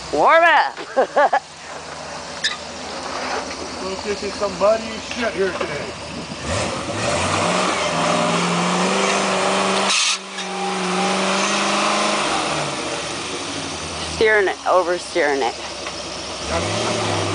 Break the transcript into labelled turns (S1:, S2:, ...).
S1: Warm up.
S2: We're fishing some muddy shit here today.
S1: Steering it, oversteering it.